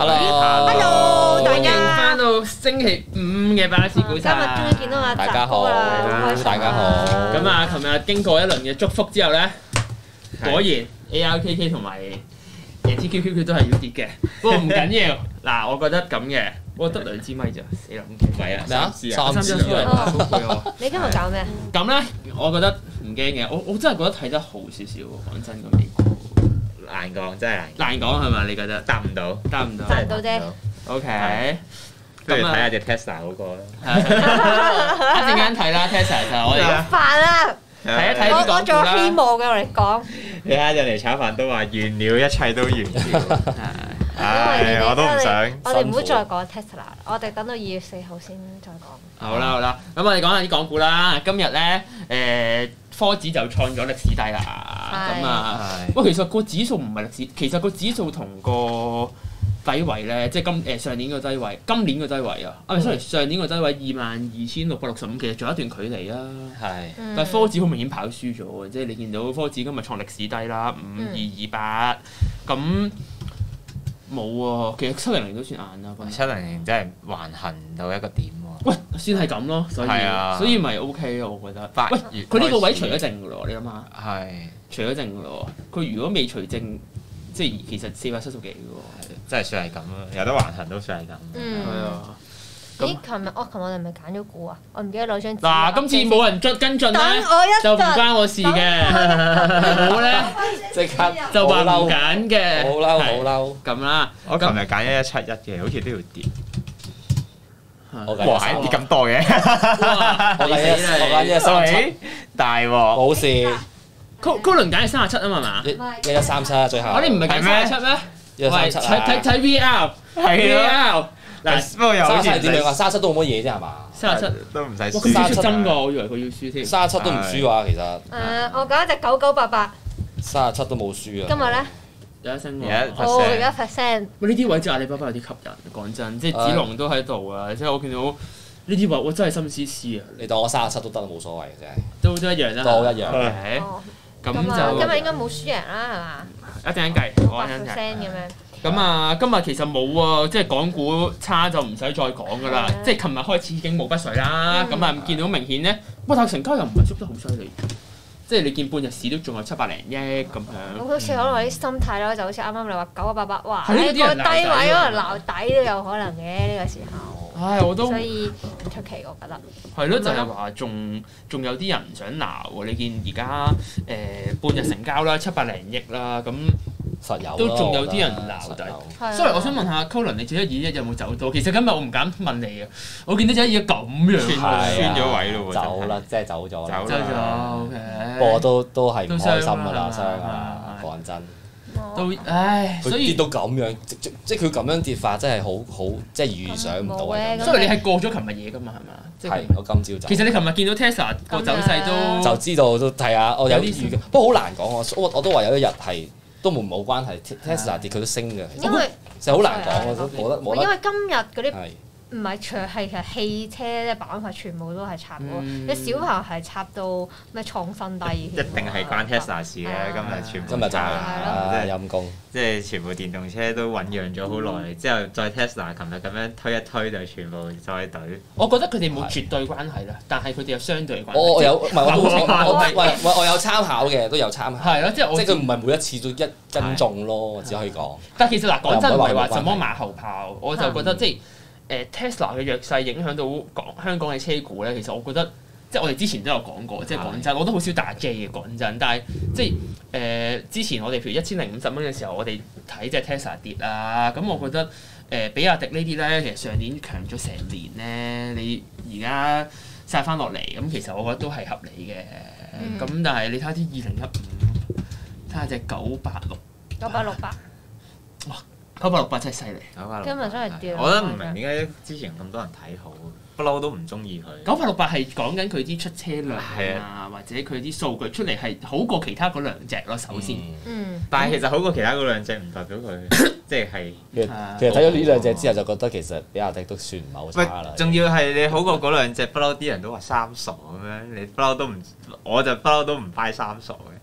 Hello， 歡迎翻到星期五嘅巴士股神。 今日終於見到阿大家好，大家好。 咁啊，琴日經過一輪嘅祝福之後咧，果然 ARKK 同埋TQQQ 都係要跌嘅。不過唔緊要，嗱，我覺得咁嘅，我得兩支咪咋，死啦咁勁。 係啊，咩啊？ 三支啊，好攰喎。 你今日搞咩？ 咁咧，我覺得唔驚嘅，我真係覺得睇得好少少喎。講真個美股難講，真係難講係咪？你覺得答唔到， 答唔到？ 答唔到啫。 OK。 不如睇下隻 Tesla 嗰個啦。 一陣間睇啦 ，Tesla 就我哋煩啦！ 睇一睇啲我仲有希港股啦。 望嘅，我哋講。 你睇人嚟炒飯都話完了，一切都完了。唉，我都唔想。 我哋唔好再講 Tesla，我哋等到2月4號先再講。 好啦好啦，咁我哋講下啲港股啦。今日咧科指就創咗歷史低啦。咁啊，喂，其實個指數唔係歷史，其實個指數同個低位咧，即係上年個低位，今年個低位啊，sorry，上年個低位22,665，其實仲有一段距離啊。 係。 但係科指好明顯跑輸咗嘅，即係你見到科指今日創歷史低啦，5228，咁冇喎。其實700都算硬啦。 700真係橫行到一個點喎。 喂，算係咁咯，所以咪 OK 咯，我覺得。喂，佢呢個位除咗證㗎咯，你諗下。 係。 除咗證㗎咯，佢如果未除證，即係其實470幾㗎喎。 真係算係咁咯，有得橫行都算係咁。 係啊。 咦？琴日我哋咪揀咗股啊？我唔記得攞張紙。 嗱，今次冇人跟進咧， 我一就唔關我事嘅。我咧即刻就話唔揀嘅。 好嬲，好嬲。 咁啦。 我琴日揀1171嘅，好似都要跌。 我揀哇！係跌咁多嘅。 我揀137， 大鑊。 冇事。 高倫揀係37啊嘛 1137最後。 我哋唔係揀37咩？喂， 137 睇 VR， 係啊。 嗱， 不過又好似 37點樣啊？37都冇乜嘢啫係嘛 ？37 都唔使哇！佢輸出真㗎，我以為佢要輸添。 37都唔輸啊，其實。 我揀一隻9988。 37都冇輸啊。 今日咧？ 有一升喎。 1%。 喂，呢啲位即係阿里巴巴有啲吸引，講真，即係子龍都喺度啊！即係我見到呢啲位，我真係心思思啊！ 你當我37都得，冇所謂嘅啫。 都一樣啦。 都一樣。 咁就就今日應該冇輸贏啦，係嘛一陣間計，我一陣間 8%咁樣。 咁啊，今日其實冇喎，即係港股差就唔使再講㗎啦。即係琴日開始已經冇筆水啦。咁啊，見到明顯咧，但係成交又唔係縮得好犀利。即係你見半日市都仲有700零億咁樣。 咁好似可能我啲心態咯，就好似啱啱你話9988，哇！ 係呢啲人個低位可能撈底都有可能嘅呢個時候。 唉，我都所以唔出奇，我覺得。 係咯，就係話仲有啲人唔想鬧喎。你見而家半日成交啦，700零億啦，咁實有都仲有啲人鬧底。所以我想問下 Colin，你1121有冇走到？其實今日我唔敢問你啊，我見到1121咁樣穿咗位咯喎， 走啦，即係走咗啦。 走咗 OK。 不過都係唔開心㗎啦，傷啊！講真。 都唉，所以跌到咁樣，即係佢咁樣跌法真係好，即係預想唔到嘅。 所以你係過咗琴日嘢㗎嘛？係嘛？ 係，我今朝走。 其實你琴日見到 Tesla 個走勢都就知道都係啊，我有啲預計，不過好難講我都話有一日係都冇關係 ，Tesla 跌佢都升嘅。 因為就好難講，我都冇得。 因為今日嗰啲係。 唔係其實汽車咧板塊全部都係插喎，你小鵬係插到咩創新低。 一定係關 Tesla 事嘅，今日全部。 今日就係陰公， 即係全部電動車都醖釀咗好耐，之後再 Tesla 琴日咁樣推一推就全部再隊。 我覺得佢哋冇絕對關係啦，但係佢哋有相對關係。 我有唔係我有參考嘅，都有參考。 係咯，即係佢唔係每一次都一跟中咯，只可以講。 但係其實嗱，講真唔係話什麼馬後炮，我就覺得即係。Tesla 嘅弱勢影響到香港嘅車股咧，其實我覺得即係我哋之前都有講過，即係講真，我都好少打 J 嘅講真，但係即係之前我哋譬如1050蚊嘅時候，我哋睇隻 Tesla 跌啦，咁我覺得比亞迪呢啲咧，其實上年強咗成年咧，你而家殺翻落嚟，咁其實我覺得都係合理嘅。咁但係你睇下啲2015，睇下隻986，哇！968真係犀利， 今日真係掉。 我覺得唔明點解之前咁多人睇好，不嬲都唔中意佢。 968係講緊佢啲出車量啊，或者佢啲數據出嚟係好過其他嗰兩隻咯。首先， 但係其實好過其他嗰兩隻唔代表佢即係。 其實睇咗呢兩隻之後，就覺得其實比亞迪都算唔係好差啦。 仲要係你好過嗰兩隻，不嬲啲人都話三傻咁樣，你不嬲都唔，我就不嬲都唔拜三傻嘅。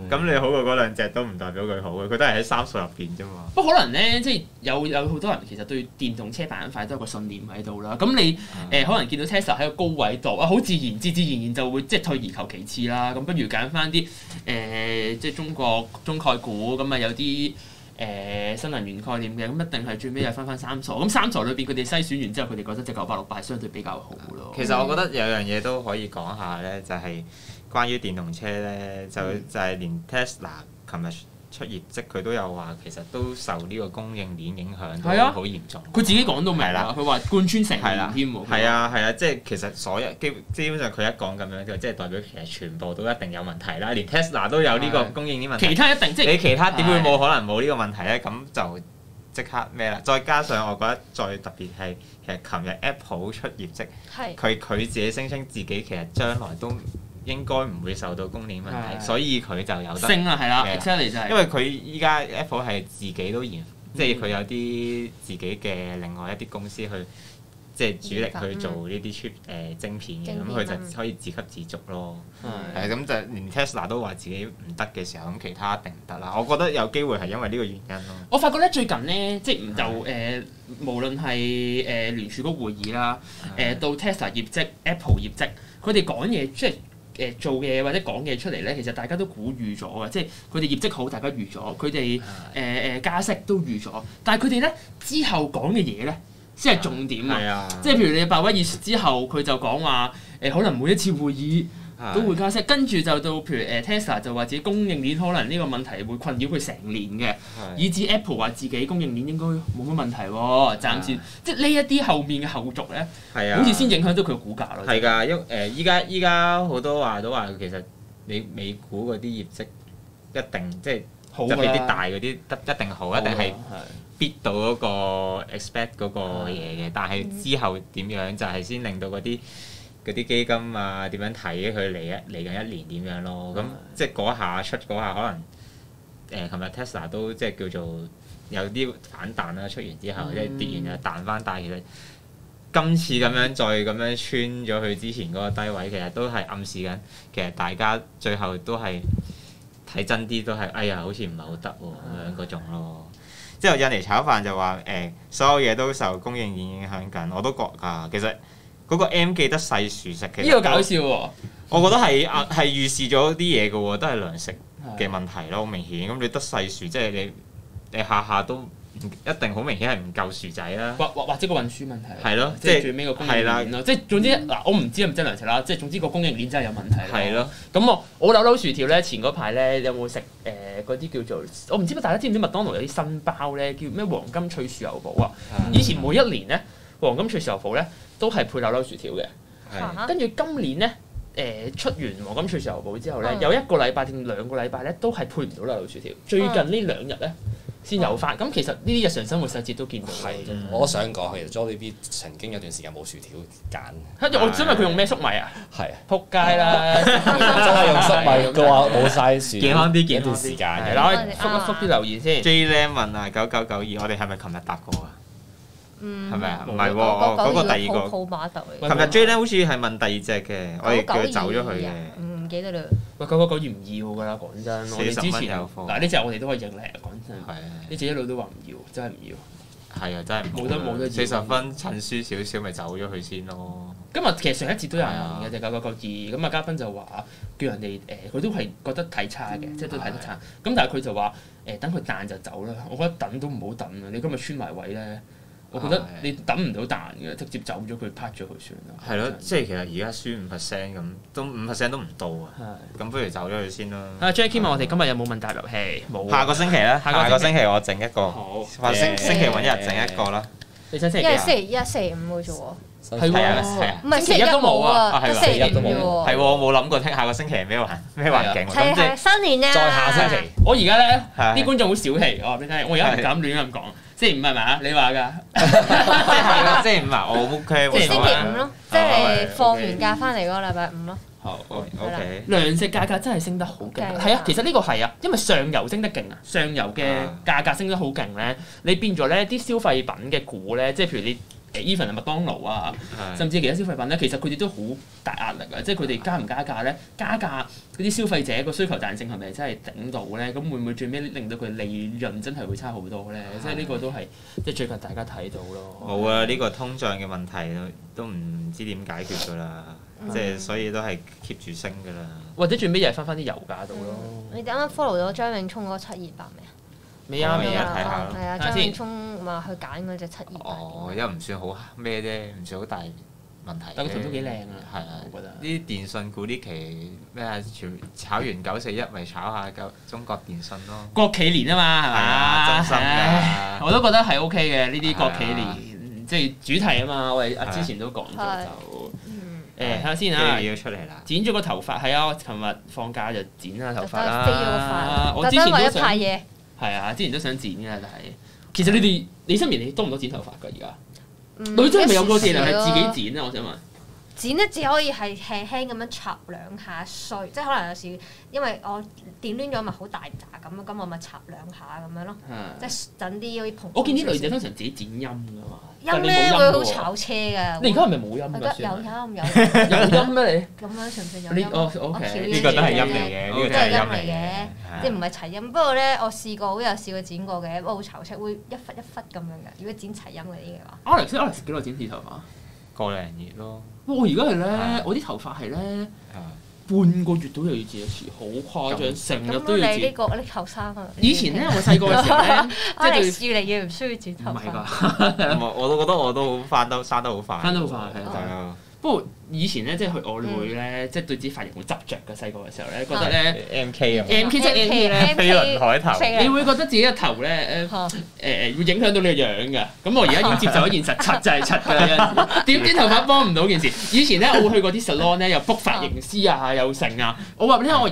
咁你好過嗰兩隻都唔代表佢好嘅，佢都係喺30入邊啫嘛。 不過可能咧，即係有好多人其實對電動車板塊都有個信念喺度啦。咁你可能見到 Tesla 喺個高位度好自然就會即係退而求其次啦。咁不如揀翻啲即係中概股咁啊，有啲新能源概念嘅，咁一定係最尾又翻三傻。咁三傻裏邊佢哋篩選完之後，佢哋覺得隻9868係相對比較好咯。 其實我覺得有樣嘢都可以講下咧，就係關於電動車咧，就係連 Tesla 琴日出業績，佢都有話其實都受呢個供應鏈影響都好嚴重。 佢自己講到明啦，佢話貫穿成年添喎。 係啊，即係其實所有基本上佢一講咁樣，就即係代表其實全部都一定有問題啦。連 Tesla 都有呢個供應鏈問題， 其他一定即係你其他點會冇可能冇呢個問題咧？咁就即刻咩啦？再加上我覺得最特別係其實琴日 Apple 出業績，佢自己聲稱自己其實將來都應該唔會受到供應問題，所以佢就有得升啦，係啦 exactly 就係。 因為佢依家 Apple 係自己都即係佢有啲自己嘅另外一啲公司去即係主力去做呢啲晶片嘅，咁佢就可以自給自足咯。係咁就連 Tesla 都話自己唔得嘅時候，咁其他一定唔得啦。我覺得有機會係因為呢個原因咯。 我發覺咧最近咧，即係就無論係聯儲局會議啦，到 Tesla 業績、Apple 業績，佢哋講嘢即係。做嘅或者講嘅出嚟咧，其實大家都估預咗嘅，即係佢哋業績好，大家預咗；佢哋加息都預咗。但係佢哋咧之後講嘅嘢咧，先係重點啊！即係譬如你鮑威爾之後，佢就講話可能每一次會議都會加息，跟住就到譬如Tesla 就話自己供應鏈可能呢個問題會困擾佢成年嘅，以至 Apple 話自己供應鏈應該冇乜問題喎，暫時即係呢一啲後面嘅後續咧，好似先影響到佢嘅股價咯。 係㗎，因依家好多都話其實你美股嗰啲業績一定即係特別啲大嗰啲一定好，一定係必到嗰個 expect 嗰個嘢嘅，但係之後點樣就係先令到嗰啲基金啊點樣睇佢嚟緊一年點樣咯？咁即係嗰下可能琴日 Tesla 都即係叫做有啲反彈啦，出完之後即係跌完又彈翻，但係其實今次咁樣再咁樣穿咗佢之前嗰個低位，其實都係暗示緊，其實大家最後都係睇真啲，都係哎呀好似唔係好得喎咁樣嗰種咯。之後印尼炒飯就話所有嘢都受供應鏈影響緊，我都覺㗎，其實。嗰個 M 記得細薯食，其實呢個搞笑喎！ 我覺得係預示咗啲嘢嘅喎，都係糧食嘅問題咯，好明顯。咁你得細薯，即係你下下都一定好明顯係唔夠薯仔啦。 或者個運輸問題。 係咯， 即係最尾個供應鏈咯。即係總之嗱，我唔知係唔係真糧食啦。即係總之個供應鏈真係有問題。 係咯。 咁我扭薯條咧，前嗰排咧有冇食嗰啲叫做我唔知大家知唔知麥當勞有啲新包咧，叫咩黃金脆豉油堡啊？以前每一年咧，黃金脆豉油堡咧。都係配扭薯條嘅，跟住今年咧出完黃金脆豉油堡之後咧，有1個禮拜定2個禮拜咧都係配唔到扭薯條。最近呢2日咧先有翻。咁其實呢啲日常生活細節都見到。 我都想講，其實 Jollibee 曾經有段時間冇薯條揀。 我想問佢用咩粟米啊？ 係。 撲街啦！ 真係用粟米，佢話冇晒薯。健康啲， 一段時間嘅。嗱，覆啲留言先。 J Lam 問啊，9992，我哋係咪琴日答過啊？係咪啊？唔係喎，嗰個第二個。琴日 J 咧好似係問第二隻嘅，我哋叫佢走咗去嘅。 唔記得啦。 喂，9992唔要㗎啦，講真。我哋之前有貨。嗱呢隻我哋都可以認叻，講真。係啊。呢隻一路都話唔要，真係唔要。係啊，真係冇得。40分趁輸少少，咪走咗去先咯。今日其實上一節都有人問嘅，就9992咁啊，嘉賓就話叫人哋佢都係覺得睇差嘅，即係都睇得差。咁但係佢就話等佢彈就走啦。我覺得等都唔好等啊！你今日穿埋位咧。我覺得你等唔到彈嘅，直接走咗佢，拍咗佢算啦。係咯，即係其實而家輸5%咁，都5%都唔到啊。咁不如走咗佢先啦。Jackie 問我哋今日有冇問答遊戲？冇。下個星期咧，下個星期我整一個。好。星期揾一日整一個啦。你想星期幾啊？星期一、星期五嘅啫喎。係喎。唔係星期一都冇啊。係星期一都冇。係喎，我冇諗過聽下個星期係咩環境。係新年咧。再下星期。我而家咧啲觀眾好小氣，我話俾你聽，我而家唔敢亂咁講。星期五係咪啊？你話㗎？即係星期五啊！我 OK。即係星期五咯，即係放完假翻嚟嗰個禮拜五咯。好 OK。糧食價格真係升得好勁。係啊，其實呢個係啊，因為上游升得勁啊，上游嘅價格升得好勁咧，你變咗咧啲消費品嘅股咧，即係譬如你 even 係麥當勞啊，甚至其他消費品咧，其實佢哋都好大壓力啊！即係佢哋加唔加價咧？加價嗰啲消費者個需求彈性係咪真係頂到咧？咁會唔會最尾令到佢利潤真係會差好多咧？即係呢個都係即係最近大家睇到咯。 冇啊！呢個通脹嘅問題都唔知點解決㗎啦，即係所以都係 keep 住升㗎啦。 或者最尾又係翻啲油價度咯。 你哋啱啱 follow 咗張永聰嗰728未啊？ 未啊！ 睇下係啊，張永聰話去揀嗰隻728。 哦，因為唔算好咩啫，唔算好大問題。 但個圖都幾靚啊！ 係啊， 我覺得。 啲電信股呢期咩啊？炒完941咪炒下中國電信咯。 國企年啊嘛，係嘛？ 真心㗎。 我都覺得係 OK 嘅呢啲國企年，即係主題啊嘛。我哋之前都講咗就。睇下先啊！ 要出嚟啦！ 剪咗個頭髮係啊！我琴日放假就剪下頭髮啦。 飛咗個髮， 我之前都想派嘢。 係啊，之前都想剪㗎，但係其實你身邊你多唔多剪頭髮㗎？而家女仔係咪有個技能係自己剪啊？我想問。 剪咧只可以係輕輕咁樣插2下碎，即係可能有時因為我電攣咗咪好大扎咁我咪插2下咁樣咯，即係整啲嗰啲蓬。 我見啲女仔通常自己剪音㗎嘛。 音咧會好炒車㗎。 你而家係咪冇音㗎？ 有音有音咩你？ 咁樣算唔算有音？ OK， 呢個都係音嚟嘅，呢個都係音嚟嘅， 即係唔係齊音？不過咧，我試過剪過嘅，不過好炒車，會一忽一忽咁樣嘅。如果剪齊音嗰啲嘅話。 Alex 幾耐剪一次頭髮？ 個零月咯。 我而家係咧，我啲頭髮係咧半個月都又要剪一次，好誇張，成日都要剪。 你後生啊！ 以前咧，我細個嘅時候咧， 即係越嚟越唔需要剪頭髮。 唔係㗎， 我都覺得我都生得好快。 生得好快係啊！ 不過以前咧，即係去我會咧，即係對自己髮型好執着嘅。細個嘅時候咧，覺得咧 MK 啊 ，MK 即係 MK 咧， 飛輪海頭。 你會覺得自己嘅頭咧會影響到你嘅樣㗎。咁我而家已經接受咗現實，柒就係柒㗎啦。點剪頭髮幫唔到件事。以前咧，我會去過啲 salon 咧，又 book 髮型師啊，又成啊。我話俾你聽，我呢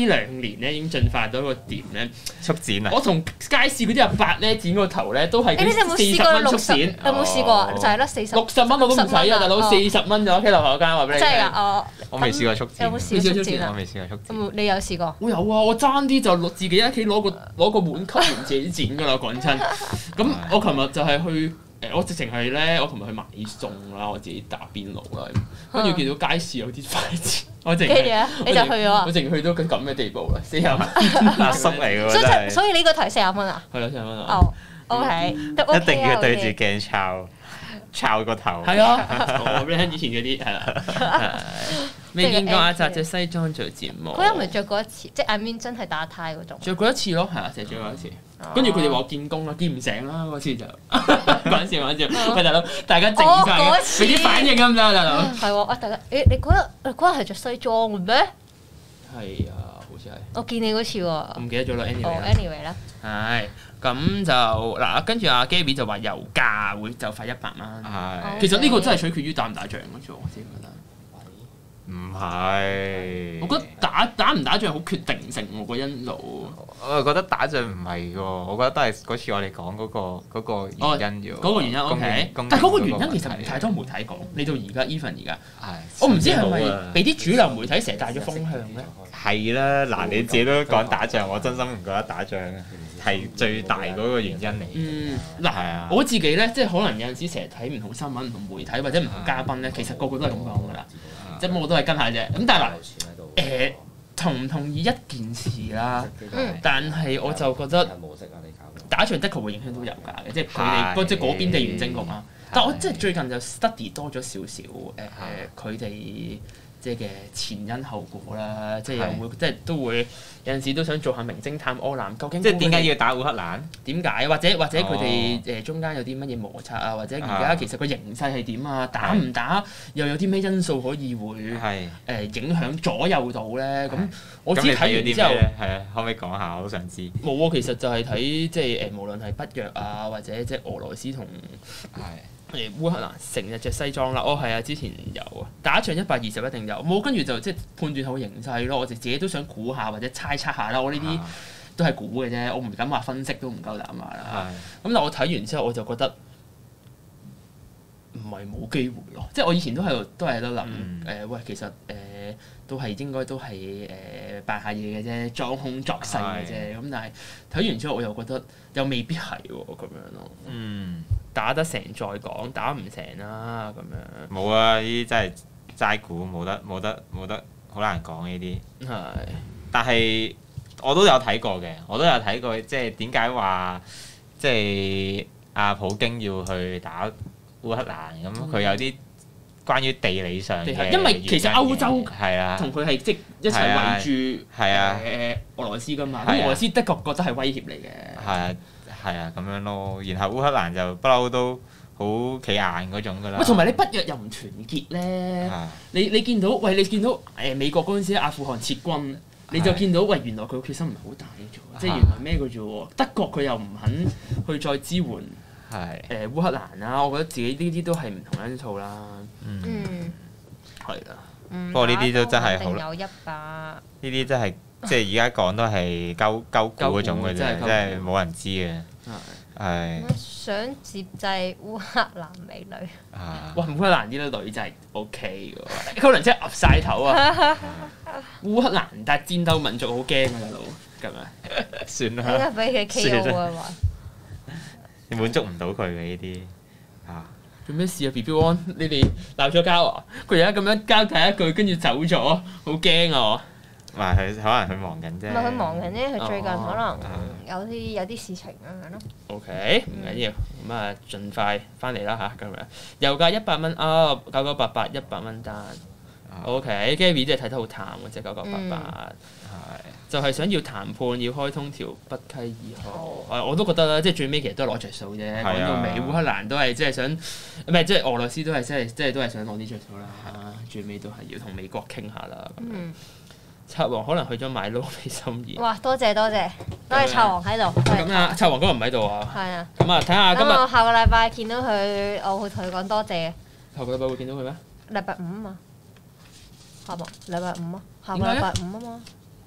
2年咧已經進化到一個點咧， 速剪啊！ 我同街市嗰啲阿伯咧剪個頭咧都係40蚊速剪。 有冇試過啊？就係咯 60蚊我都唔使啊，大佬40蚊就 OK 樓下間話俾你聽。 真係㗎， 我未試過速剪。 有冇試過速剪啊？ 我未試過速剪。 你有試過？ 我有啊！我爭啲就自己喺屋企攞個碗吸完自己剪㗎啦，講真。咁我琴日就係去我直情係咧，我琴日去買餸啦，我自己打邊爐啦，跟住見到街市有啲筷子，我淨係你就去咗啊？ 我淨去到咁嘅地步啦，40蚊阿叔嚟㗎喎！ 所以呢個台40蚊啊？ 係咯，40蚊啊！ 哦，OK， 一定要對住鏡抄個頭。 係啊，我俾你聽以前嗰啲係啦。未見過阿澤着西裝做節目。 佢又唔係着過一次，即係 I mean 真係打呔嗰種。 着過一次咯，係啊，就係着過一次。跟住佢哋話我見工啦，見唔成啦嗰次就講笑。喂大佬，大家靜晒嘅，俾啲反應咁咋大佬？ 係喎，大家你嗰日係着西裝嘅咩？ 係啊，好似係。 我見你嗰次喎。 我唔記得咗啦 ，anyway 啦。 係。咁就嗱，跟住阿 Gabby 就話油價會就快100蚊。 係。 其實呢個真係取決於打唔打仗嘅啫，我先覺得。 唔係。 我覺得打唔打仗好決定性喎個因素。 我又覺得打仗唔係喎，我覺得都係嗰次我哋講嗰個原因啫。 嗰個原因 OK，但係嗰個原因其實唔太多媒體講。你到而家 even 而家，我唔知係咪俾啲主流媒體成日帶咗風向咧？ 係啦，嗱你自己都講打仗，我真心唔覺得打仗係最大嗰個原因嚟。嗱，我自己咧，即係可能有陣時成日睇唔同新聞、唔同媒體或者唔同嘉賓咧，其實個個都係咁講㗎啦。即係我都係跟下啫。咁但係嗱，同唔同意一件事啦？但係我就覺得打仗的確會影響到油價嘅，即係佢哋即係嗰邊地緣政局啊。但我即係最近就 study 多咗少少佢哋即係嘅前因後果啦，即係又會即係都會有陣時都想做下名偵探柯南，究竟即係點解要打烏克蘭？ 點解？或者佢哋中間有啲乜嘢摩擦啊？或者而家其實個形勢係點啊？打唔打又有啲咩因素可以會影響左右到咧？咁我知睇完之後係啊，可唔可以講下？我都想知。 冇啊，其實就係睇即係無論係北約啊，或者即係俄羅斯同烏克蘭成日着西裝啦。係啊，之前有啊，打仗120一定有。冇跟住就即係判斷好形勢咯。我哋自己都想估下或者猜測下啦。我呢啲都係估嘅啫，我唔敢話分析，都唔夠膽話啦。咁但我睇完之後我就覺得唔係冇機會咯。即係我以前都喺度諗喂，其實都係應該都係扮下嘢嘅啫，裝腔作勢嘅啫。咁但係睇完之後我又覺得又未必係喎咁樣咯。 打得成再講，打唔成啦咁樣。 冇啊！呢啲真係齋估，冇得，好難講呢啲。 係。 但係我都有睇過嘅，即係點解話即係阿普京要去打烏克蘭咁？佢有啲關於地理上嘅， 因為其實歐洲係啊， 同佢係即一齊圍住俄羅斯㗎嘛，咁俄羅斯的確覺得係威脅嚟嘅。 係啊，咁樣咯。然後烏克蘭就不嬲都好企硬嗰種㗎啦。 同埋你北約又唔團結咧，你見到美國嗰陣時阿富汗撤軍，你就見到原來佢決心唔係好大嘅啫，即係原來咩嘅啫喎。德國佢又唔肯去再支援烏克蘭啦，我覺得自己呢啲都係唔同因素啦。係啦。 不過呢啲都真係好。 有一把。 呢啲真係即係而家講都係鳩估嗰種嘅啫，真係冇人知嘅。係。 想接濟烏克蘭美女。 哇！烏克蘭啲女真係 OK 嘅喎，可能真係岌晒頭啊！烏克蘭但係戰鬥民族好驚啊，大佬咁樣。算啦。 應該俾佢 KO 啊嘛。 你滿足唔到佢嘅呢啲做咩事啊 ？BB One， 你哋鬧咗交啊？佢而家咁樣交替一句，跟住走咗，好驚啊！ 話佢可能佢忙緊啫。 唔係佢忙緊啫，佢最近可能有啲事情咁樣咯。 OK，唔緊要，咁啊，盡快翻嚟啦嚇，咁樣油價100蚊啊，9988 100蚊單。OK，Gary 真係睇得好淡嘅啫，9988。就係想要談判，要開通條北溪2號。我都覺得啦，即係最尾其實都係攞着數啫。講到尾，烏克蘭都係即係想，唔係即係俄羅斯都係即係都係想攞啲着數啦。最尾都係要同美國傾下啦。賊王可能去咗買撈俾心怡。 哇！多謝賊王喺度。 咁啊，賊王嗰日唔喺度啊。 係啊。 咁啊，睇下今日。 我下個禮拜見到佢，我會同佢講多謝。 下個禮拜會見到佢咩？ 禮拜五啊嘛。下個禮拜五啊。下個禮拜五啊嘛。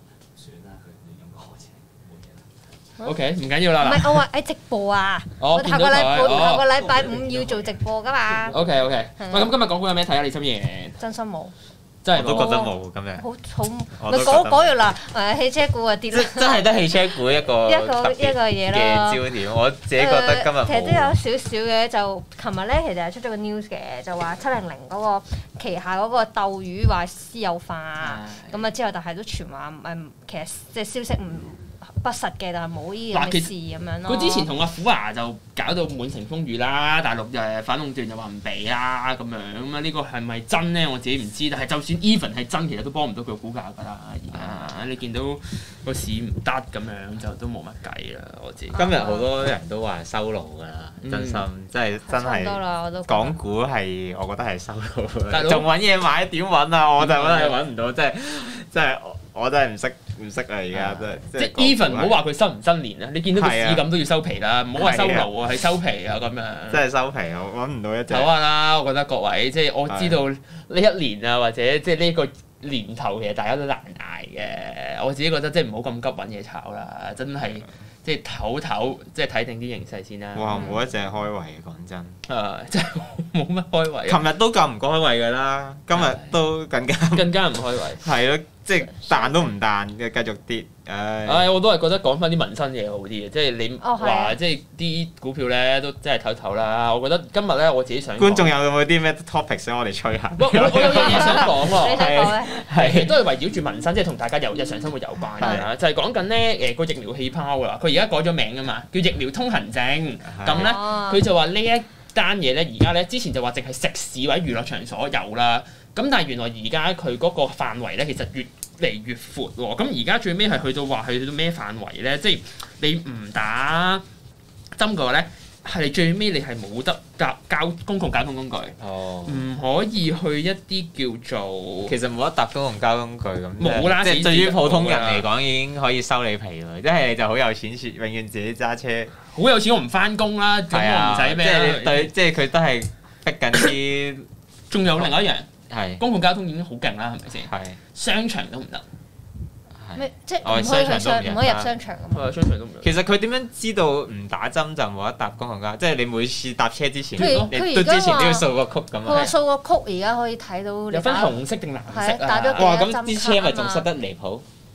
OK， 唔緊要啦。 唔係我話喺直播啊！我下個禮拜五要做直播㗎嘛。 OK。喂，咁今日講股有咩睇啊？李心怡。 真心冇。 真係我都覺得冇今日。 好，咪講完啦。汽車股啊跌啦。 真係得汽車股一個嘢咯。 嘅焦點，我自己覺得今日其實都有少少嘅，就琴日咧，其實係出咗個 news 嘅，就話700嗰個旗下嗰個鬥魚話私有化，咁啊之後，但係都傳話其實即係消息不實嘅，但係冇呢樣嘅事咁樣咯。 佢之前同阿虎牙就搞到滿城風雨啦，大陸反壟斷就話唔俾啦咁樣，咁啊呢個係咪真咧？我自己唔知，但係就算 even 係真，其實都幫唔到佢股價㗎啦。而家你見到個市唔得咁樣，就都冇乜計啦。我自己今日好多人都話收爐㗎啦，真心真係港股係我覺得係收爐㗎，仲揾嘢買點揾啊？我就真係揾唔到，真係我真係唔識啊！而家真係即 even 唔好話佢新唔新年啊！你見到個市咁都要收皮啦，唔好話收爐啊，係收皮啊咁樣。 真係收皮啊！我揾唔到一隻。 好啊啦，我覺得各位即係我知道呢一年啊，或者即係呢個年頭其實大家都難捱嘅。我自己覺得即係唔好咁急揾嘢炒啦，真係即係唞，即係睇定啲形勢先啦。 哇！冇一隻開胃嘅，講真。 真係冇乜開胃。 琴日都夠唔開胃㗎啦，今日都更加唔開胃。係咯。 即係彈都唔彈嘅，繼續跌。 我都係覺得講翻啲民生嘢好啲嘅，即係你話即係啲股票咧都真係唞啦。我覺得今日咧我自己想觀眾有冇啲咩 topic 想我哋吹下？ 我有樣嘢想講喎。 你想講咩？ 係都係圍繞住民生，即係同大家日常生活有關嘅，就係講緊咧個疫苗氣泡啊！佢而家改咗名㗎嘛，叫疫苗通行證。咁咧佢就話呢一單嘢咧，而家咧之前就話淨係食肆或者娛樂場所有啦。咁但係原來而家佢嗰個範圍咧，其實越嚟越闊喎。咁而家最尾係去到話去到咩範圍咧？即係你唔打針嘅話咧，係最尾你係冇得交公共交通工具，唔可以去一啲叫做其實冇得搭公共交通工具咁。 冇啦， 即係對於普通人嚟講已經可以收你皮喎。即係你就好有錢，永遠自己揸車。 好有錢我唔翻工啦，咁我唔使咩？ 即係佢都係逼緊啲。 仲有另外一樣。 係公共交通已經好勁啦，係咪先？ 係商場都唔得。 咩？即係唔可以入商場㗎嘛？ 商場都唔得。 其實佢點樣知道唔打針就冇得搭公共交通？即係你每次搭車之前， 你都之前都要掃個曲咁啊。 佢話掃個曲而家可以睇到。 有分紅色定藍色啊？ 打咗哇！咁啲車咪仲塞得離譜？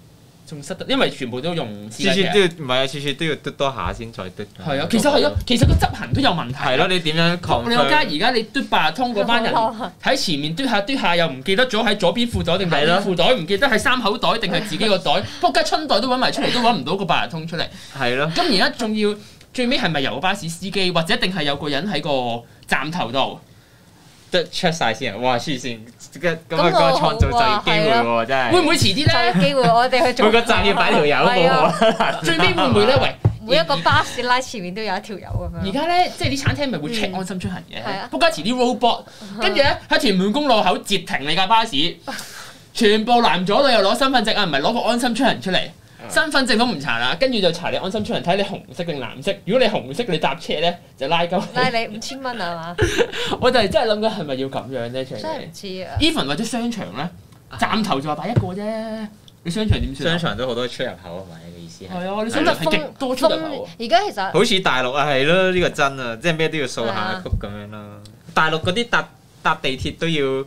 仲塞得，因為全部都用次次都要唔係啊，次次都要嘟多下先再嘟。 係啊，其實係咯，其實個執行都有問題。 係咯，你點樣抗？ 你個家而家你嘟八達通嗰班人喺前面嘟下又唔記得咗喺左邊褲袋定右邊褲袋，唔記得係三口袋定係自己個袋，仆街春袋都揾埋出嚟都揾唔到個八達通出嚟。 係咯。 咁而家仲要最尾係咪由巴士司機或者定係有個人喺個站頭度？ 得 check 曬先啊！哇黐線，咁個創造就業機會喎，真係。 會唔會遲啲咧？ 機會我哋去做。 每個站要擺條友喎。 最尾會唔會咧？喂， 每一個巴士拉前面都有一條友咁樣。 而家咧，即係啲餐廳咪會 check 安心出行嘅。仆街遲啲 robot，跟住咧喺屯門公路口截停你架巴士，全部攔咗你又攞身份證啊，唔係攞個安心出行出嚟。身份證都唔查啦，跟住就查你安心出行，睇你紅色定藍色。如果你紅色，你搭車咧就拉鳩。 拉你5000蚊啊嘛！ 我就係真係諗緊係咪要咁樣咧？ 真係唔知啊。 even 或者商場咧，站頭就話擺一個啫。你商場點算？ 商場都好多出入口係咪？你嘅意思係？ 係啊，你商場係極多出入口。 而家其實好似大陸啊，係咯，呢個真啊，即係咩都要掃下曲咁樣啦。大陸嗰啲搭地鐵都要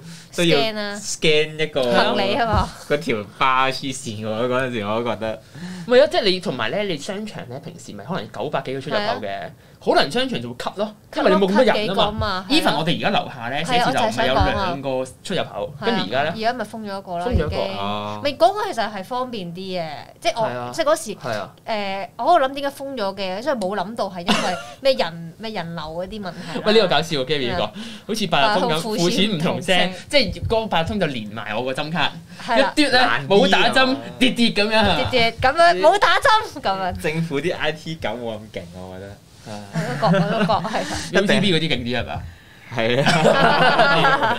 scan 一個行李係嘛？ 嗰條巴黐線喎！嗰陣時我都覺得。 唔係啊，即係你同埋咧，你商場咧平時咪可能900幾個出入口嘅，可能商場就會 cut 咯，因為你冇咁多人啊嘛。even 我哋而家樓下咧寫字樓咪有2個出入口，跟住而家咧， 而家咪封咗一個啦， 封咗一個。 咪嗰個其實係方便啲嘅，即係我即係嗰時我喺度諗點解封咗嘅，因為冇諗到係因為咩人流嗰啲問題。 喂，呢個搞笑喎 Gary 呢個，好似八達通咁，付錢唔同聲，即係嗰個八達通就連埋我個針卡，一嘟咧冇打針跌咁樣。 跌咁樣冇打針咁樣。 政府啲 IT 狗冇咁勁，我覺得。 我都覺係。 UTV 嗰啲勁啲係嘛？ 係啊。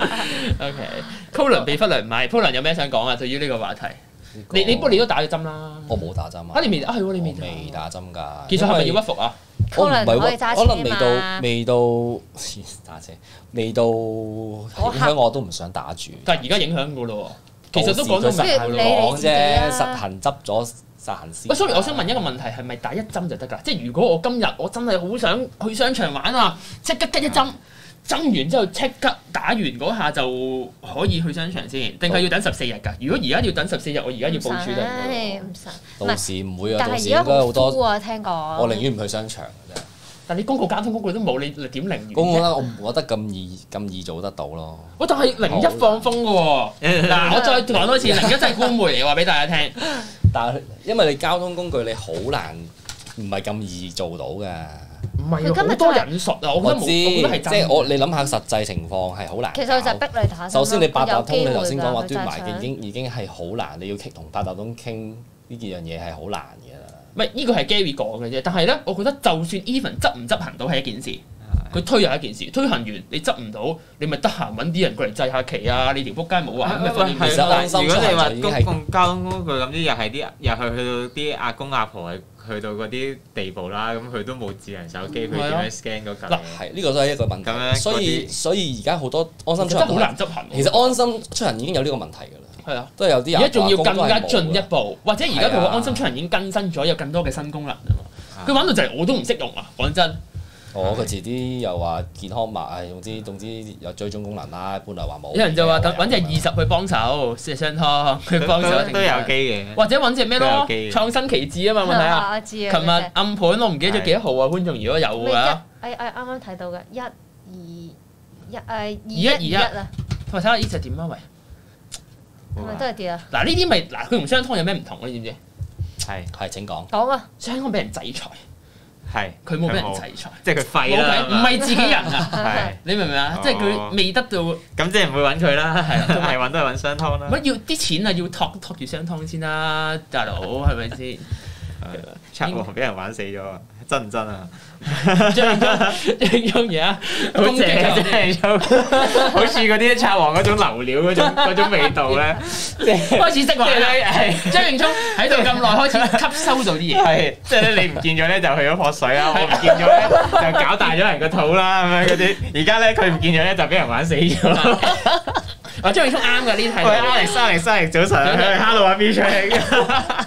OK，Colin 被忽略唔係，Colin 有咩想講啊？對於呢個話題，你都打咗針啦。 我冇打針啊。 你未？係喎，你未打針㗎。 其實係咪要屈服啊？ 我唔係可以揸車可能未到打車，未到影響我都唔想打住。 但係而家影響㗎咯喎，其實都講到明講啫，實行執咗實行先。 喂，sorry，我想問一個問題，係咪打一針就得㗎？即係如果我今日我真係好想去商場玩啊，即刻吉一針，針完之後即刻打完嗰下就可以去商場先，定係要等14日㗎？如果而家要等14日，我而家要部署定唔使。 到時唔會啊，到時應該好多啊，聽講。 我寧願唔去商場嘅啫。 但你公共交通工具都冇，你點寧願？ 公共咧，我覺得咁易做得到咯。 喂，但係01放風㗎喎。嗱，我再講多次，01真係官媒嚟話俾大家聽。 但係因為你交通工具你好難，唔係咁易做到㗎。 唔係好多引述啊！我覺得係真。 即係你諗下實際情況係好難。 其實就係逼你打針。首先你八達通，你頭先講話端埋已經係好難，你要同八達通傾呢件樣嘢係好難嘅啦。 唔係呢個係 Gary 講嘅啫，但係咧，我覺得就算 even 執唔執行到係一件事，佢推又係一件事，推行完你執唔到，你咪得閒揾啲人過嚟祭下旗啊！你條仆街冇啊！ 如果你話公共交通工具咁啲，又去到啲阿公阿婆去到嗰啲地步啦，咁佢都冇智能手機，佢點樣 scan 嗰嚿嘢？ 係呢個都係一個問題。所以而家好多安心出行好難執行。 其實安心出行已經有呢個問題㗎啦。 係啊， 都係有啲人而家仲要更加進一步，或者而家佢個安心出行已經更新咗，有更多嘅新功能啊嘛。佢玩到就係我都唔識用啊！講真。 佢遲啲又話健康碼，總之有追蹤功能啦。本來話冇。 有人就話揾隻20去幫手，寫雙拖去幫手。 都有機嘅。 或者揾隻咩咯？創新旗幟啊嘛，問題啊！ 我知啊。 琴日暗盤我唔記得咗幾多號啊？觀眾如果有㗎。 啱啱睇到嘅2121啊。 同埋睇下呢隻點啊？喂。 係咪都係跌啊？ 嗱呢啲咪佢同商湯有咩唔同啊？你知唔知？ 係請講。 講啊！ 商湯俾人制裁， 係佢冇俾人制裁， 即係佢廢啦， 唔係自己人啊！你明唔明啊？即係佢未得到， 咁即係唔會揾佢啦，係都係揾都係揾商湯啦。 乜要啲錢啊？要托住商湯先啦，大佬係咪先？ 賊王俾人玩死咗啊！真唔真啊？ 張忠嘢啊， 好正啊！真係好似嗰啲賊王嗰種流料嗰種味道咧， 開始識玩啦。張榮聰喺度咁耐，開始吸收到啲嘢。 係，即係咧你唔見咗咧就去咗撲水啦，我唔見咗咧就搞大咗人個肚啦咁樣嗰啲。而家咧佢唔見咗咧就俾人玩死咗。 張榮聰啱㗎呢題。 喂，Alex 早晨，Hello 啊 B 出嚟。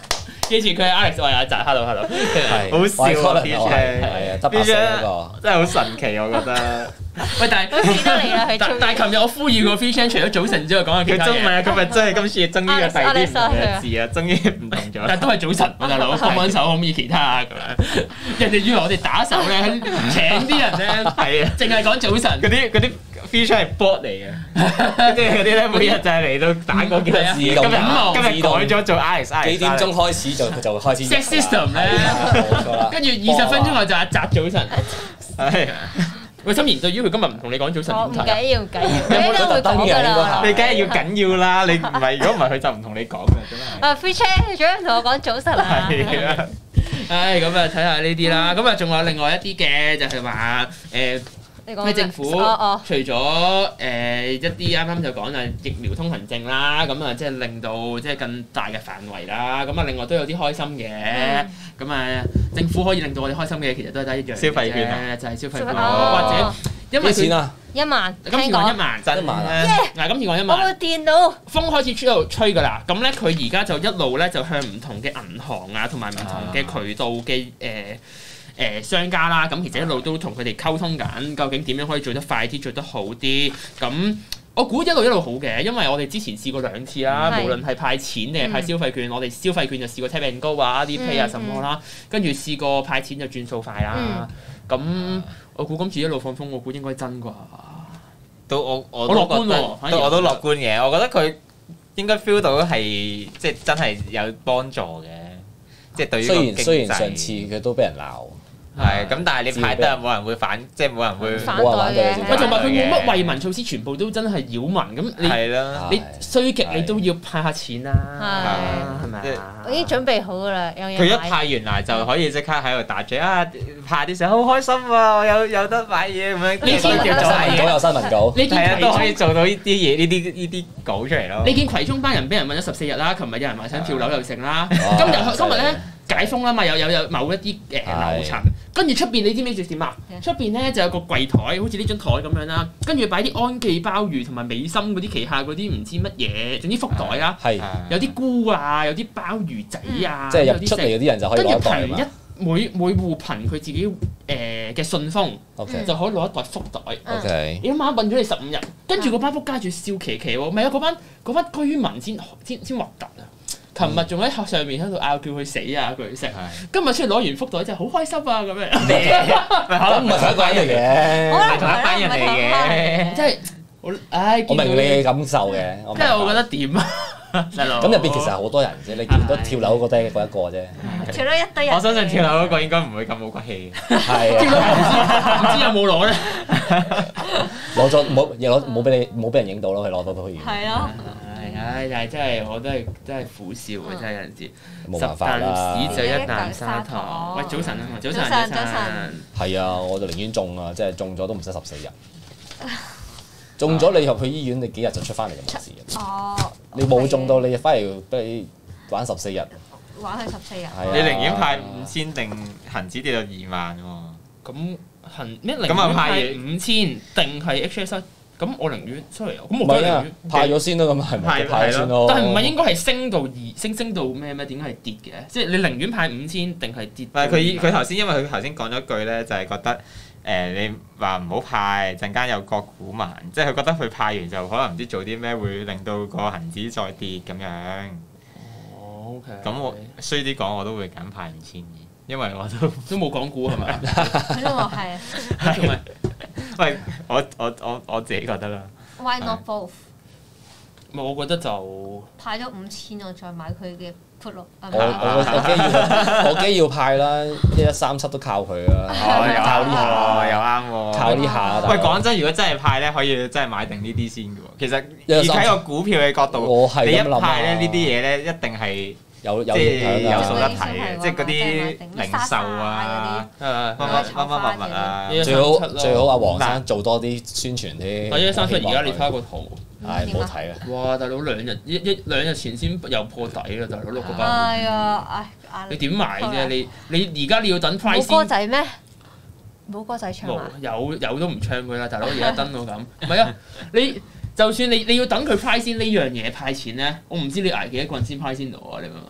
記住佢係 Alex 我係阿澤，hello， 好笑啊 P-Chain， 係啊，得把聲嗰個真係好神奇，我覺得。 喂，但係都見到你啦，佢但係琴日我呼籲過 P-Chain 除咗早晨之外講下其他嘢。 佢真唔係啊！今日真係今次終於有第二啲唔同嘅字啊，終於唔同咗。 但係都係早晨喎，大佬幫手可唔可以其他啊？咁樣人哋以為我哋打手咧，請啲人咧係啊，淨係講早晨。 嗰啲 feature 係 bot 嚟嘅，即係嗰啲咧每日就係嚟到打嗰幾個字。今日改咗做 Alex， 幾點鐘開始就開始 set system 咧， 冇錯啦。 跟住20分鐘後就阿澤早晨。 係。 喂，心妍對於佢今日唔同你講早晨唔點睇？ 緊要，唔緊要，你應該會講㗎啦。 你梗係要緊要啦，你唔係如果唔係佢就唔同你講嘅，真係。 啊 Free 早同我講早晨啊！ 係啊。 唉，咁啊睇下呢啲啦，咁啊仲有另外一啲嘅，就係話咩政府除咗一啲啱啱就講啊疫苗通行證啦，咁啊即係令到即係更大嘅範圍啦，咁啊另外都有啲開心嘅，咁啊政府可以令到我哋開心嘅其實都係得一樣， 消費券啊， 就係消費券，或者因為錢啊 1萬， 今次講1萬， 真1萬嗱今次講1萬， 我部電腦風開始喺度吹㗎啦，咁咧佢而家就一路咧就向唔同嘅銀行啊同埋唔同嘅渠道嘅商家啦，咁其實一路都同佢哋溝通緊，究竟點樣可以做得快啲、做得好啲？咁我估一路好嘅，因為我哋之前試過2次啦，無論係派錢定係派消費券，我哋消費券就試過 Tap and Go 啊、Alipay 啊什麼啦，跟住試過派錢就轉數快啦。咁我估今次一路放風，我估應該真啩。 我樂觀喎，我都樂觀嘅，我覺得佢應該 feel 到係即係真係有幫助嘅，即係對於個經濟。 雖然上次佢都俾人鬧。 係咁，但係你派得冇人會反，即係冇人會反對嘅。 喂，同埋佢冇乜惠民措施，全部都真係擾民咁。你衰極你都要派下錢啦，係咪啊？ 我已經準備好㗎啦，有嘢買。 佢一派完嚟就可以即刻喺度打嘴啊！派啲時候好開心啊！有得買嘢咁樣， 你見新聞稿有新聞稿， 你見都可以做到呢啲嘢，呢啲稿出嚟咯。 你見葵涌班人俾人問咗14日啦，琴日有人話想跳樓又成啦，今日咧解封啦嘛，有某一啲樓層。跟住出邊你知唔知點啊？出邊咧就有個櫃台，好似呢張台咁樣啦。跟住擺啲安記鮑魚同埋美心嗰啲旗下嗰啲唔知乜嘢，總之福袋啦。係有啲菇啊，有啲鮑魚仔啊。 即係入出嚟嗰啲人就可以攞袋嘛。 每戶憑佢自己嘅信封，就可以攞一袋福袋。你諗下韞咗你15日，跟住嗰班仆街仲笑騎騎喎，唔係啊！嗰班居民先核突啊！琴日仲喺上面喺度拗叫佢死啊！佢食，今日出嚟攞完福袋真係好開心啊！咁樣， 可能唔係同一個人嚟嘅， 唔係同一班人嚟嘅， 即係我明你嘅感受嘅， 即係我覺得點啊，細路咁入邊其實好多人啫，你見到跳樓嗰啲嗰一個啫， 跳樓一堆人。 我相信跳樓嗰個應該唔會咁冇骨氣嘅， 係唔知有冇攞咧？ 攞咗冇俾人影到咯，佢攞到都可以。 係咯。 但係真係我都係真係苦笑嘅，真係有陣時。 冇辦法啦。 10啖屎就一啖砂糖。喂，早晨啊，早晨。 係啊，我就寧願中啊，即係中咗都唔使14日。中咗你入去醫院，你幾日就出翻嚟就冇事嘅。 哦。 你冇中到，你翻嚟俾你玩14日。 玩佢14日。 你寧願派5000定恆指跌到2萬喎？ 咁咩寧願派5000定係 HSI？咁我寧願 sorry，咁我寧願派咗先咯，咁係咪派先咯？ 但係唔係應該係升到咩？點解係跌嘅？即係你寧願派5000定係跌？ 唔係佢頭先，因為佢頭先講咗句咧，就係覺得你話唔好派，陣間有個股民，即係佢覺得佢派完就可能唔知做啲咩，會令到個恆指再跌咁樣。 哦 OK。 咁我衰啲講，我都會揀派5000嘅，因為我都冇講股係咪？ 佢都話係啊。 喂，我自己覺得啦。 Why not both？ 我覺得就派咗5000，我再買佢嘅 put 咯。 我機要派啦，1137都靠佢啦。靠呢下又啱喎。 靠呢下。 喂，講真，如果真係派咧，可以真係買定呢啲先嘅喎。其實而喺個股票嘅角度，你一派咧呢啲嘢咧，一定係。有影響有數得睇嘅，即係嗰啲零售啊，乜啊， 最好阿黃生做多啲宣傳添。 1137而家你睇下個圖， 係唔好睇啊！ 哇，大佬兩日前先又破底啦，大佬6個8。 係啊， 你點買啫？你而家你要等 price 先。 冇歌仔咩？冇歌仔唱啊！ 有都唔唱佢啦，大佬而家登到咁。唔係啊，你就算你要等佢 price 先呢樣嘢派錢咧，我唔知你捱幾多棍先 price 先到啊！你明唔明啊？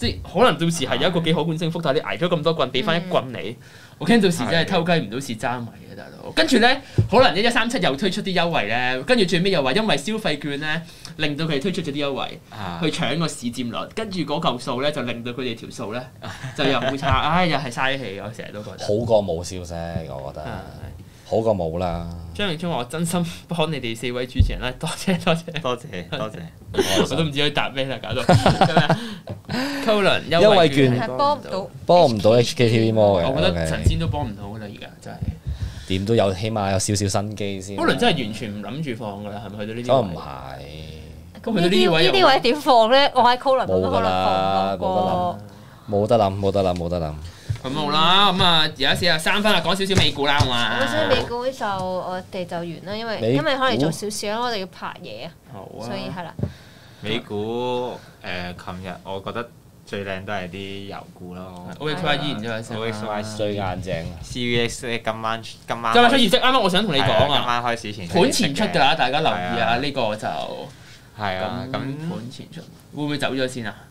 即係可能到時係有一個幾可觀升幅，但係你捱咗咁多棍，俾翻一棍你，我驚到時真係偷雞唔到蝕揸米嘅大佬。跟住咧，可能1137又推出啲優惠咧，跟住最尾又話因為消費券咧，令到佢哋推出咗啲優惠，去搶個市佔率，跟住嗰嚿數咧就令到佢哋條數咧就又好差，唉又係嘥氣，我成日都覺得。 好過冇消息，我覺得。好過冇啦。 張明聰話：我真心幫你哋4位主持人啦，多謝。我都唔知佢答咩啦，搞到咁啊！溝輪優惠券係幫唔到 HKTV Mall 嘅。 我覺得神仙都幫唔到㗎啦，而家真係。 點都有，起碼有少少新機先。 溝輪真係完全唔諗住放㗎啦，係咪去到呢啲位？ 咁唔係。 咁去到呢啲位， 呢啲位點放咧？我喺溝輪都可能放唔到。 冇得諗。 咁好啦，咁啊，而家試下3分啦，講少少美股啦，好嘛？ 咁所以美股就我哋就完啦，因為今日可能做少少，因為我哋要拍嘢啊。 好啊。 所以係啦。 美股琴日我覺得最靚都係啲油股咯。 OXY 依然都有升。 OXY 最硬淨。 CVX 咧今晚出業績，啱啱我想同你講啊。 今晚開市前。 盤前出㗎啦，大家留意啊！呢個就係啊，咁盤前出，會唔會走咗先啊？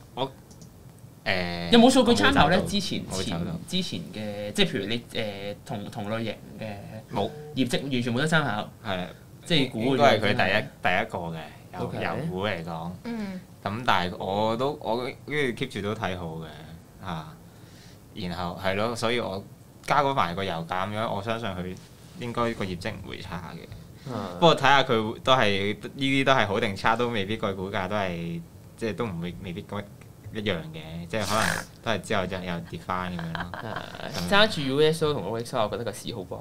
誒有冇數據參考咧？之前嘅，即係譬如你同類型嘅冇業績完全冇得參考。 係啊， 即係估應該係佢第一個嘅油股嚟講。 嗯。 咁但係我跟住 keep 住都睇好嘅嚇，然後係咯，所以我加嗰埋個油價咁樣，我相信佢應該個業績唔會差嘅。不過睇下佢都係呢啲都係好定差，都未必個股價都係即係都唔會未必咁一樣嘅，即係可能都係之後就又跌翻咁樣咯。 揸住 USO 同 OXY，我覺得個市好噃。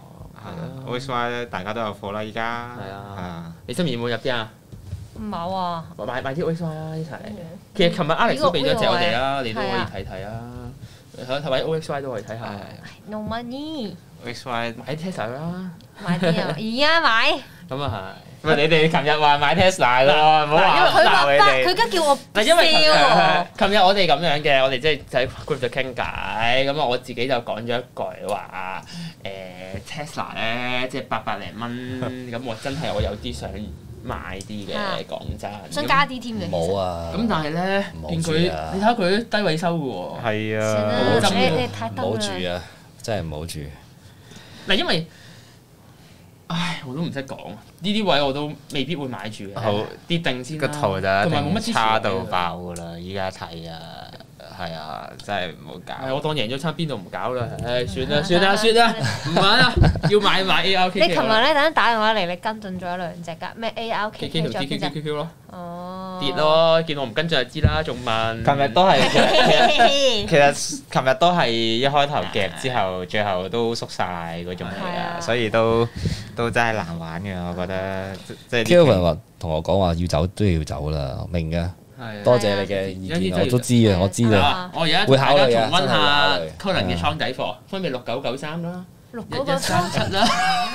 OXY 咧，大家都有貨啦，依家。 係啊。你今年有冇入啲啊？ 冇啊。 買啲 OXY 啦，一齊。其實琴日 Alex 都俾咗隻我哋啦，你都可以睇睇啊。睇埋 OXY 都可以睇下。 No money。 OXY 買 Tesla 啦。 買啲啊！而家買。 咁啊係。 喂，你哋琴日話買 Tesla 咯，唔好話鬧你哋。 佢而家叫我嗱，因為燒琴日我哋咁樣嘅，我哋即係喺 group 度傾偈，咁啊我自己就講咗一句話Tesla 咧，即係800零蚊，咁我真係我有啲想買啲嘅，講真。 想加啲添嘅。 冇啊！ 咁但係咧，見佢你睇下佢低位收嘅喎。 係啊。 算啦，你太低啦。 唔好住啊！真係唔好住。 嗱，因為唉，我都唔識講，呢啲位我都未必會買住嘅。 好跌定先個圖就一定差到爆㗎啦！依家睇啊，係啊，真係唔好搞。 我當贏咗餐，邊度唔搞啦？唉，算啦，唔玩啦，要買 ARKK。 你琴日咧等陣打電話嚟，你跟進咗2隻㗎，咩 ARKK 同 QQQQ 咯。 哦。 跌咯，見我唔跟進就知啦，仲問。 琴日都係其實琴日都係一開頭夾之後，最後都縮晒嗰種嚟啊，所以都真係難玩嘅，我覺得即係。 Kevin 話同我講話要走都要走啦，明嘅。多謝你嘅意見，我都知啊，我知啊。 我而家會考慮嘅， 重溫下真係 Colin 嘅倉底貨，分別6993啦，1137啦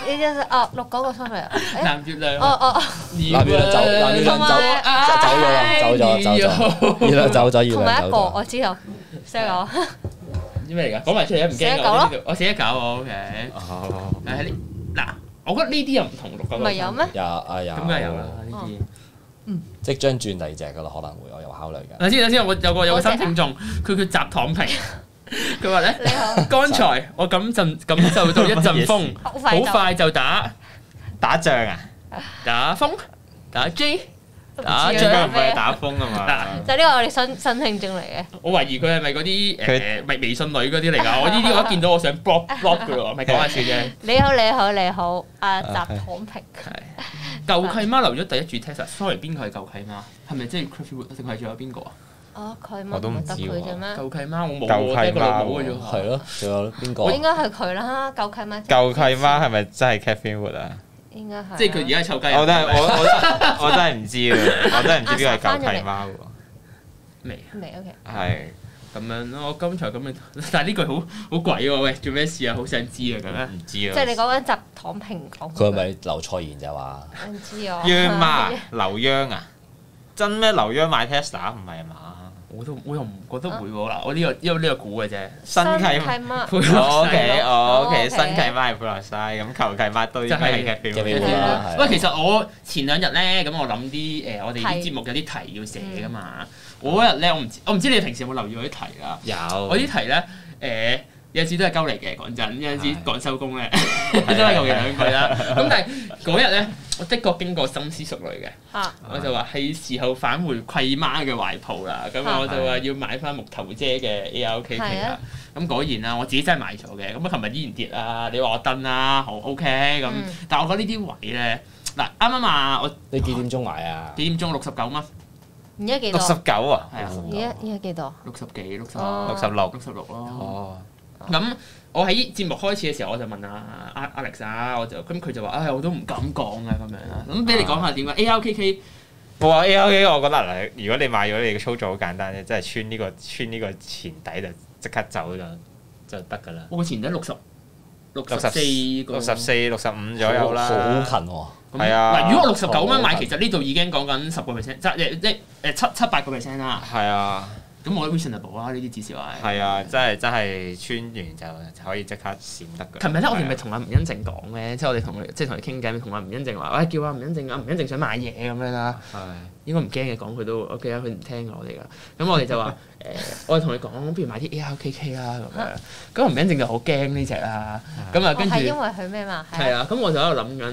6993啊！ 藍月亮。 藍月亮走咗， 同埋一個我知道，識我。 啲咩嚟㗎？講埋出嚟唔驚㗎，我寫一搞我 OK。嗱，我覺得呢啲又唔同699。 唔係有咩？ 有。 咁梗係有啦，呢啲。 即將轉第二隻㗎啦，可能會我有考慮㗎。 等先，我有個新聽眾，佢叫習躺平，佢話咧，剛才我感受到一陣風，好快就打仗啊！ 打風打 J。 應該唔係打風啊嘛！ 就呢個我哋新聽眾嚟嘅。 我懷疑佢係咪嗰啲微信女嗰啲嚟㗎？我呢啲我一見到我想 block 㗎喎，咪講下笑啫。 你好，阿習躺平。 舊契媽留咗第一注 Tesla，sorry 邊個係舊契媽？係咪即係 Clifford 定係仲有邊個啊？ 佢媽我都唔知佢啫咩？ 舊契媽我冇喎，得個老母嘅啫。 係咯，仲有邊個？ 應該係佢啦，舊契媽。 舊契媽係咪真係 Catherine Wood 啊？ 應該係。 即係佢而家臭雞。 我真係唔知喎，我真係唔知邊個係舊契媽喎。 未 OK。 係咁樣咯，我剛才咁樣，但係呢句好鬼喎！喂，做咩事啊？好想知啊！咁樣唔知啊。 即係你講緊習躺平講。 佢係咪劉菜妍就話？ 唔知啊。 央媽劉央啊？真咩？劉央買 Tesla 唔係嘛？ 我又唔覺得會喎嗱，我呢個估嘅啫。 新契媽佩洛西 ，OK，新契媽係佩洛西，咁舊契媽都應該係嘅嘅標啦。 喂，其實我前兩日咧，咁我諗啲我哋啲節目有啲題要寫噶嘛。我嗰日咧，我唔知你平時有冇留意我啲題啦。 有。 我啲題咧，有陣時都係鳩嚟嘅，講真，有陣時趕收工咧，都係用兩句啦。咁但係嗰日咧，我的確經過深思熟慮嘅，我就話係時候返回契媽嘅懷抱啦。咁我就話要買翻木頭姐嘅 ARKK 啦。咁果然啦，我自己真係買咗嘅。咁我琴日依然跌啦，你話我登啦，好 OK 咁。但係我覺得呢啲位咧，嗱啱啱啊，我你幾點鐘買啊？ 幾點鐘69蚊？ 而家幾多 ？69啊？ 係啊。 而家幾多 ？60幾、60、66咯。 哦。 咁我喺節目開始嘅時候，我就問阿 Alex 啊，咁佢就話：我都唔敢講啊咁樣啦。咁俾你講下點解 ARKK？ 冇啊 ARKK，我覺得嗱，如果你買咗，你嘅操作好簡單啫，即係穿呢個前底就即刻走就得㗎啦。 我個前底64、 65左右啦。 好近喎。 係啊。 嗱，如果我69蚊買，其實呢度已經講緊10%，即係7-8% 啦。 係啊。 咁我覺得 reasonable 啦，呢啲至少係。係啊，真係穿完就可以即刻閃得㗎。 琴日咧，我哋咪同阿吳欣靜講咧，即係我哋同佢傾偈，同阿吳欣靜話：叫阿吳欣靜想買嘢咁樣啦。係。應該唔驚嘅，講佢都 OK 啊，佢唔聽我哋㗎。咁我哋就話我哋同佢講，不如買啲 ARKK 啦咁樣。咁吳欣靜就好驚呢只啦。咁啊，跟住。 係因為佢咩嘛？ 係啊，咁我就喺度諗緊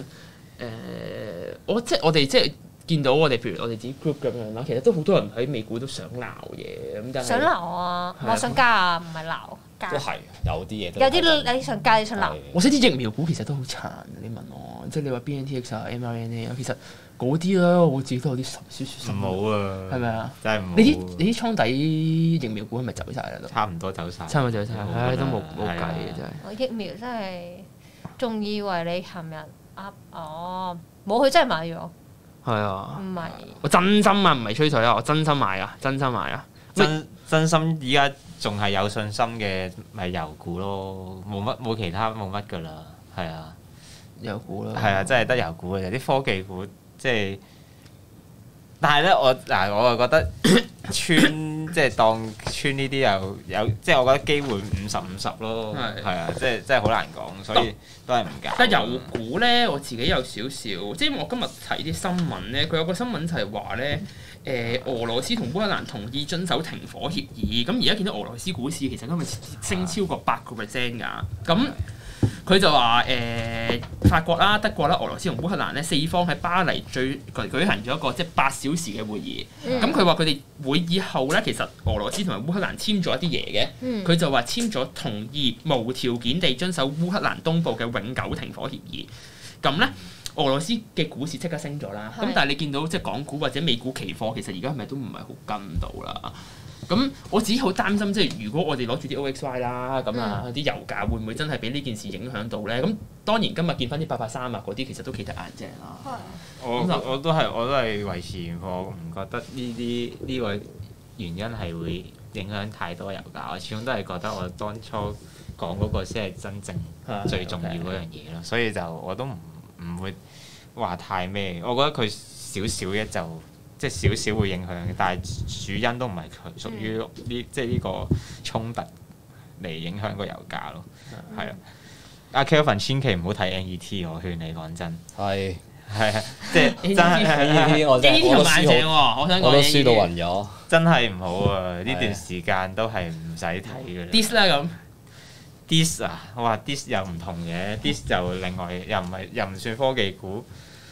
我哋即係。見到我哋，譬如我哋自己 group 咁樣啦，其實都好多人喺美股都想鬧嘢咁，但係想鬧啊！我想加啊，唔係鬧加。 都係有啲嘢。 有啲你想加，你想鬧。 我識啲疫苗股其實都好殘，你問我，即係你話 BNTX 啊、mRNA 啊，其實嗰啲啦，我自己都有啲少少心。 唔好啊！ 係咪啊？ 真係唔好。 你啲倉底疫苗股係咪走晒啦都？ 差唔多走晒。 差唔多走晒，唉，都冇計嘅真係。 我疫苗真係，仲以為你琴日冇佢真係買咗。 係啊， 唔係， 我真心啊，唔係吹水啊，我真心買啊，真心買啊， 真心依家仲係有信心嘅，咪油股咯，冇其他冇乜㗎啦，係啊， 油股啦， 係啊，真係得油股嘅，啲科技股即係，但係咧我又覺得即係當穿呢啲又有，即係我覺得機會50-50咯，係啊，即係好難講，所以都係唔揀。 但油股咧，我自己有少少，即係我今日睇啲新聞咧，佢有個新聞就係話咧，俄羅斯同烏克蘭同意遵守停火協議，咁而家見到俄羅斯股市其實今日升超過8%㗎，咁。佢就話法國啦、德國啦、俄羅斯同烏克蘭咧四方喺巴黎舉行咗一個即係8小時嘅會議。咁佢話佢哋會議後咧，其實俄羅斯同埋烏克蘭簽咗一啲嘢嘅。佢就話簽咗同意無條件地遵守烏克蘭東部嘅永久停火協議。咁咧，俄羅斯嘅股市即刻升咗啦。咁但係你見到即係港股或者美股期貨，其實而家係咪都唔係好跟到啦？咁我自己好擔心，即係如果我哋攞住啲 OXY 啦，咁啊啲油價會唔會真係俾呢件事影響到咧？咁當然今日見翻啲883啊嗰啲，其實都企得硬淨啦。 我都係維持現貨，唔覺得呢個原因係會影響太多油價。我始終都係覺得我當初講嗰個先係真正最重要嗰樣嘢咯，所以就我都唔會話太咩。我覺得佢少少嘅就。即係少少會影響嘅，但係主因都唔係佢屬於呢個衝突嚟影響個油價咯，係啊。阿 Kelvin 千祈唔好睇 NET， 我勸你講真。係啊，即係真係 NET 我真係我都輸到暈咗， 真係唔好啊！呢段時間都係唔使睇嘅啦。 Dis 啦咁 ，Dis 啊，我話 Dis 又唔同嘅，Dis 就另外又唔算科技股，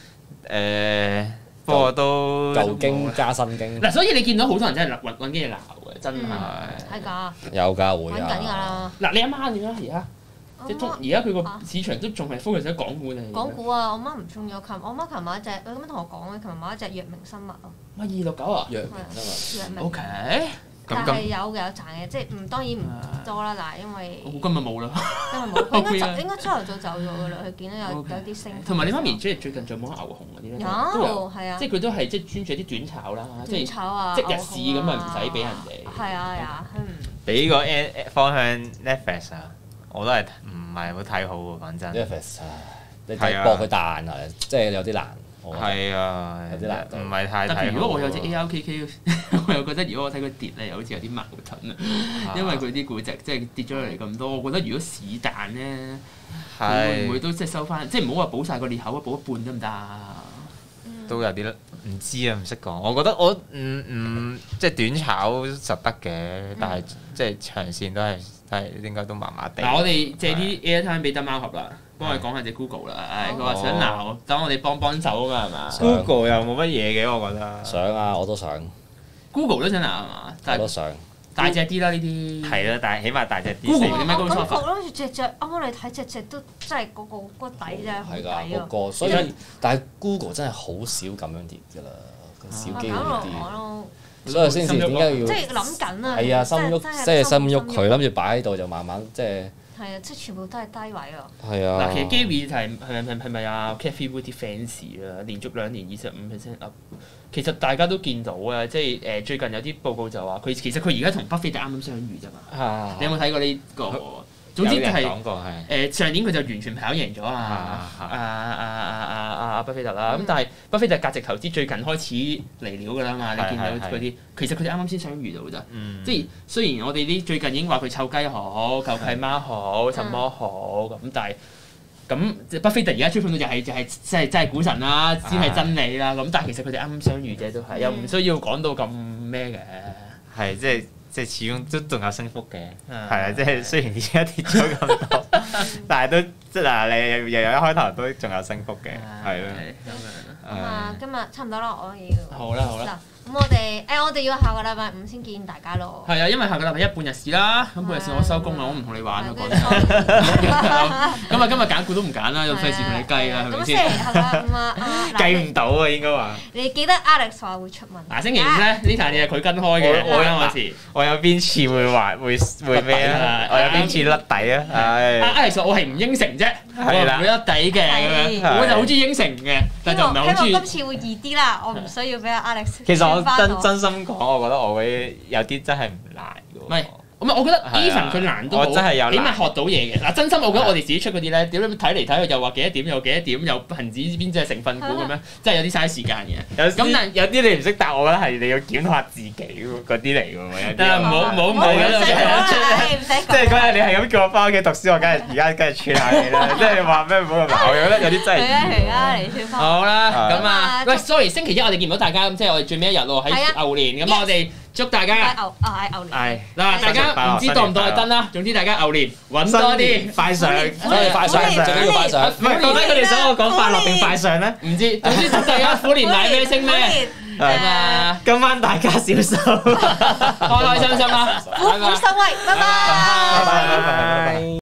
不過都舊經加新經。 嗱，所以你見到好多人真係揾啲嘢鬧嘅，真係。 係㗎。 有㗎會揾緊㗎啦。 嗱，你阿媽點啊？而家即係而家佢個市場都仲係 focus 喺港股定？ 港股啊，我媽唔中意我媽琴買一隻，佢咁樣同我講嘅，琴日買一隻藥明生物啊。 269啊？ 藥明生物。 藥明。 OK。 但係有賺嘅，即係當然唔多啦。嗱，因為今日冇啦。 今日冇，應該朝頭早走咗㗎啦。佢見到有啲升。 同埋你媽咪最近仲有冇牛熊嗰啲咧？ 有，係啊。即係佢都係即係專注啲短炒啦， 短炒啊， 即日市咁啊，唔使俾人哋。 係啊， 俾個方向 Netflix 啊，我都係唔係好睇好喎，講真。 Netflix 你睇搏佢彈啊，即係有啲難。 我覺得係啊， 有啲難度唔係太睇好。 但係如果我有隻 ARKK，我又覺得如果我睇佢跌咧，又好似有啲矛盾啊，因為佢啲估值即係跌咗落嚟咁多，我覺得如果是但咧，佢會唔會都即係收翻？即係唔好話補晒個裂口啊，補一半得唔得啊？ 都有啲唔知啊，唔識講。我覺得我即係短炒實得嘅，但係即係長線都係應該都麻麻地。 嗱，我哋借啲 airtime 俾得貓俠啦，幫我哋講下隻 Google 啦。佢話想鬧，等我哋幫手啊嘛，係嘛 Google 又冇乜嘢嘅，我覺得。 想啊，我都想， ？Google 都想鬧係嘛？ 我但係都想。 大隻啲啦呢啲。 係啦，但係起碼大隻啲。 Google 我點解高感 sofa？ 覺諗住隻啱啱你睇隻都真係嗰個底真係好係抵㗎， 啊！ 個所以但係 Google 真係好少咁樣跌㗎啦，少機會搞落跌。 我咯， 所以先至點解要即係諗緊啊！ 係啊，心喐即係心喐佢，諗住擺喺度就慢慢即係係啊，即係全部都係低位啊！ 係啊。 嗱，其實 Gary 就係咪啊 Cathie Wood 啲 fans 啊，連續2年25% up。其實大家都見到啊，即係最近有啲報告就話佢其實佢而家同巴菲特啱啱相遇啫嘛。你有冇睇過呢個？總之就係上年佢就完全跑贏咗巴菲特啦。咁但係巴菲特價值投資最近開始嚟料㗎啦嘛。你見到嗰啲，其實佢哋啱啱先相遇到咋。即係雖然我哋啲最近已經話佢臭雞好、舊契媽好、什麼好咁，但係咁巴菲特而家追捧到就係真係股神啦，先係真理啦。咁但係其實佢哋啱啱相遇啫，都係又唔需要講到咁咩嘅。 係即係始終都仲有升幅嘅，係啊！即係雖然而家跌咗咁多，但係都即係嗱，你又有一開頭都仲有升幅嘅，係咯。 咁啊，今日差唔多啦，我要好啦。 嗱，咁我哋要下個禮拜5先見大家咯。 係啊，因為下個禮拜半日市啦，咁半日市我收工啦，我唔同你玩啦，講真。咁啊，今日揀股都唔揀啦，又費事同你計啦，係咪先？ 咁星期5啊， 計唔到啊，應該話。 你記得 Alex 話會出問題。 嗱，星期5咧呢壇嘢係佢跟開嘅，我事。 我有邊次會咩啊？我有邊次甩底啊？係。 Alex 我係唔應承啫，我唔會甩底嘅咁樣，我就好中意應承嘅，但就唔係好中意。 希望今次會易啲啦，我唔需要俾阿 Alex。 其實我真心講，我覺得我會有啲真係唔難嘅。 唔係，我覺得 Even 佢難都好，起碼學到嘢嘅。嗱，真心我覺得我哋自己出嗰啲咧，屌你睇嚟睇去又話幾多點，又幾多點，又恆指邊隻成分股咁樣，真係有啲嘥時間嘅。咁但有啲你唔識答，我覺得係你要檢討下自己嗰啲嚟嘅喎。 但係唔好即係嗰日你係咁叫我翻屋企讀書，我梗係串下你啦。即係你話咩唔好咁鬧，我覺得有啲真係。 嚟串翻。 好啦，咁啊，喂，sorry，星期1我哋見唔到大家，咁即係我哋最尾一日咯，喺牛年，咁我哋祝大家牛年。 係嗱，大家唔知當唔當係燈啦，總之大家牛年揾多啲快上， 快上，最緊要快上。 唔係，到底佢哋想我講快樂定快上咧？ 唔知，總之祝大家虎年買咩升咩，係嘛？ 今晚大家小心， 開開心心啦， 虎虎生威，拜拜。 拜拜。